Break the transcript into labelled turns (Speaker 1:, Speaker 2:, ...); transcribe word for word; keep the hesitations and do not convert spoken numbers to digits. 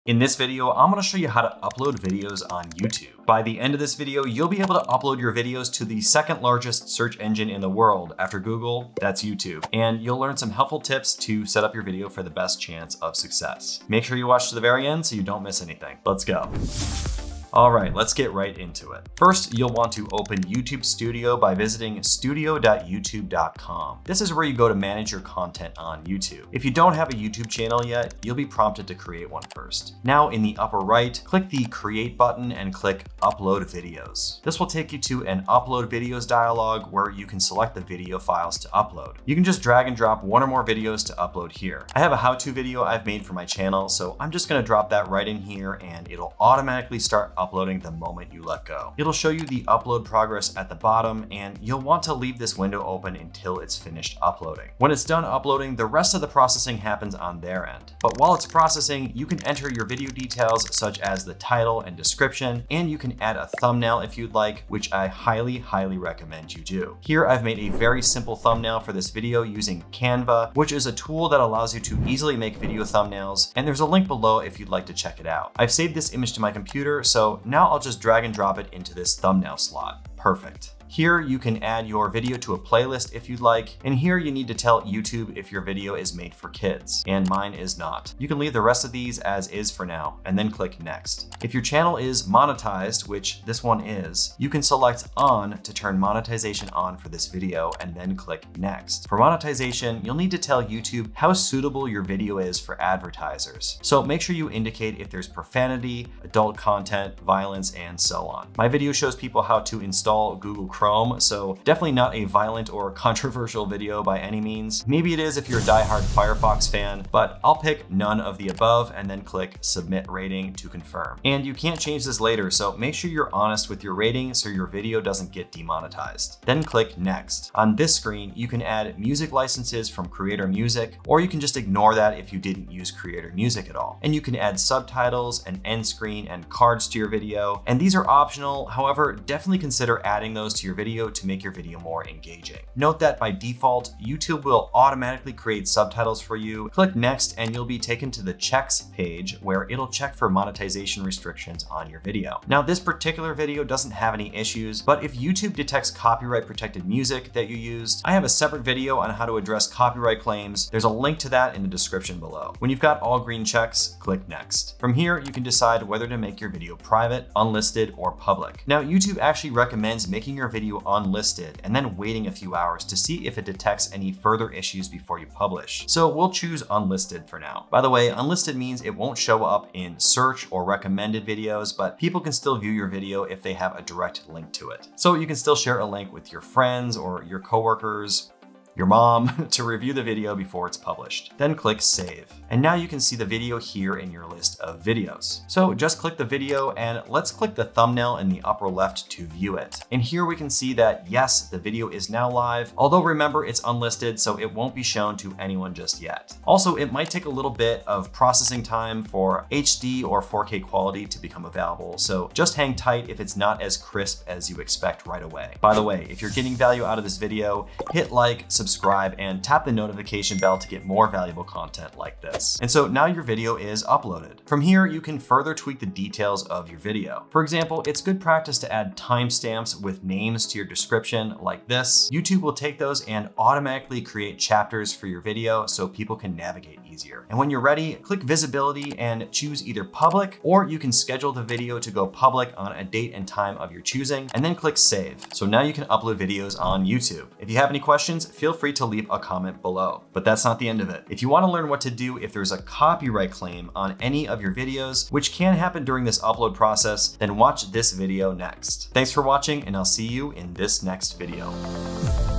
Speaker 1: In this video, I'm gonna show you how to upload videos on YouTube. By the end of this video, you'll be able to upload your videos to the second largest search engine in the world after Google, that's YouTube. And you'll learn some helpful tips to set up your video for the best chance of success. Make sure you watch to the very end so you don't miss anything. Let's go. All right, let's get right into it. First, you'll want to open YouTube Studio by visiting studio dot youtube dot com. This is where you go to manage your content on YouTube. If you don't have a YouTube channel yet, you'll be prompted to create one first. Now in the upper right, click the Create button and click Upload Videos. This will take you to an Upload Videos dialog where you can select the video files to upload. You can just drag and drop one or more videos to upload here. I have a how-to video I've made for my channel, so I'm just gonna drop that right in here and it'll automatically start uploading the moment you let go. It'll show you the upload progress at the bottom, and you'll want to leave this window open until it's finished uploading. When it's done uploading, the rest of the processing happens on their end. But while it's processing, you can enter your video details such as the title and description, and you can add a thumbnail if you'd like, which I highly, highly recommend you do. Here I've made a very simple thumbnail for this video using Canva, which is a tool that allows you to easily make video thumbnails, and there's a link below if you'd like to check it out. I've saved this image to my computer, so now I'll just drag and drop it into this thumbnail slot. Perfect. Here you can add your video to a playlist if you'd like, and here you need to tell YouTube if your video is made for kids, and mine is not. You can leave the rest of these as is for now, and then click Next. If your channel is monetized, which this one is, you can select On to turn monetization on for this video, and then click Next. For monetization, you'll need to tell YouTube how suitable your video is for advertisers. So make sure you indicate if there's profanity, adult content, violence, and so on. My video shows people how to install Google Chrome Chrome, so definitely not a violent or controversial video by any means. Maybe it is if you're a diehard Firefox fan, but I'll pick none of the above and then click Submit Rating to confirm. And you can't change this later, so make sure you're honest with your rating so your video doesn't get demonetized. Then click Next. On this screen, you can add music licenses from Creator Music, or you can just ignore that if you didn't use Creator Music at all. And you can add subtitles, an end screen, and cards to your video. And these are optional, however, definitely consider adding those to your video to make your video more engaging. Note that by default, YouTube will automatically create subtitles for you. Click Next and you'll be taken to the checks page where it'll check for monetization restrictions on your video. Now this particular video doesn't have any issues, but if YouTube detects copyright protected music that you used, I have a separate video on how to address copyright claims. There's a link to that in the description below. When you've got all green checks, click Next. From here, you can decide whether to make your video private, unlisted, or public. Now YouTube actually recommends making your video unlisted and then waiting a few hours to see if it detects any further issues before you publish. So we'll choose unlisted for now. By the way, unlisted means it won't show up in search or recommended videos, but people can still view your video if they have a direct link to it. So you can still share a link with your friends or your coworkers, your mom, to review the video before it's published. Then click Save. And now you can see the video here in your list of videos. So just click the video and let's click the thumbnail in the upper left to view it. And here we can see that yes, the video is now live, although remember it's unlisted, so it won't be shown to anyone just yet. Also, it might take a little bit of processing time for H D or four K quality to become available, so just hang tight if it's not as crisp as you expect right away. By the way, if you're getting value out of this video, hit like, subscribe, and tap the notification bell to get more valuable content like this. And so now your video is uploaded. From here, you can further tweak the details of your video. For example, it's good practice to add timestamps with names to your description like this. YouTube will take those and automatically create chapters for your video so people can navigate easier. And when you're ready, click visibility and choose either public, or you can schedule the video to go public on a date and time of your choosing, and then click Save. So now you can upload videos on YouTube. If you have any questions, feel free to leave a comment below. But that's not the end of it. If you want to learn what to do if there's a copyright claim on any of your videos, which can happen during this upload process, then watch this video next. Thanks for watching, and I'll see you in this next video.